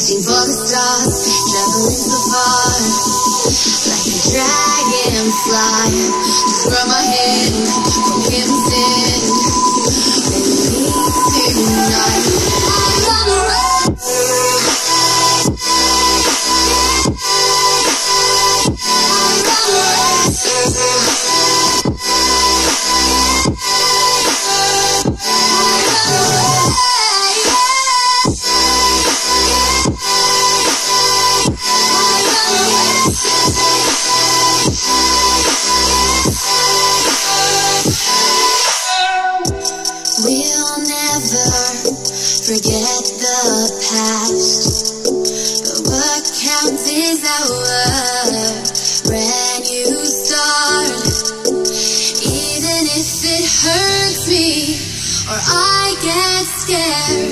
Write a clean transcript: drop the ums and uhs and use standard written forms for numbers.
reaching for the stars, traveling so far, like a dragonfly. Just grab my hand, forgive me sin, and leave tonight. I'm on the road. We'll never forget the past, but what counts is our brand new start. Even if it hurts me or I get scared,